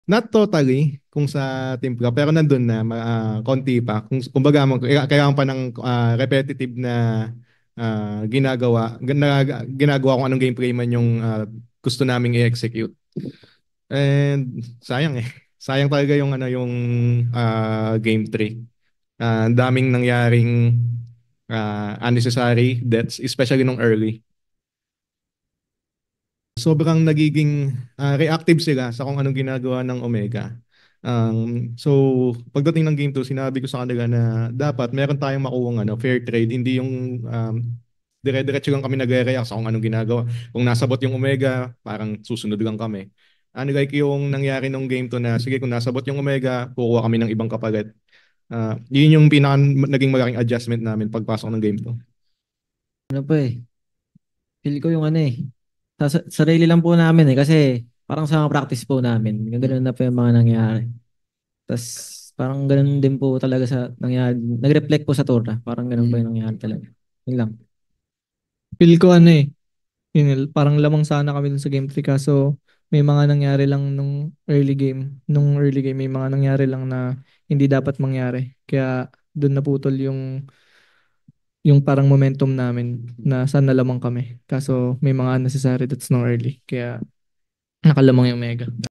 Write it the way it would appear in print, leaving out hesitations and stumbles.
Not totally kung sa timpla, pero nandun na, konti pa. Kumbaga, kailangan pa ng repetitive na ginagawa kung anong gameplay man yung gusto naming i-execute. And sayang eh. Sayang talaga yung game 3. Ang daming nangyaring unnecessary deaths, especially nung early. Sobrang nagiging reactive sila sa kung anong ginagawa ng Omega. So, pagdating ng game 2, sinabi ko sa kanila na dapat meron tayong makuha fair trade, hindi yung dire-diretso lang kami nagre-react sa kung anong ginagawa. Kung nasabot yung Omega, parang susunod lang kami. Like yung nangyari nung game 2 na, sige, kung nasabot yung Omega, kukuha kami ng ibang kapalit. Yun yung pinaka naging malaking adjustment namin pagpasok ng game 2. Ano pa eh, feel ko yung ano eh, sarili lang po namin eh, kasi parang sa mga practice po namin, yung ganun na po yung mga nangyari. Tapos parang ganun din po talaga sa nangyari, nag-reflect po sa tour na, parang ganun po yung nangyari talaga. Yun lang. Feel ko ano eh, parang lamang sana kami dun sa game 3 kaso may mga nangyari lang nung early game may mga nangyari lang na hindi dapat mangyari. Kaya doon naputol yung parang momentum namin na sana lamang kami. Kaso may mga unnecessary that's nung early. Kaya nakalamang yung Mega.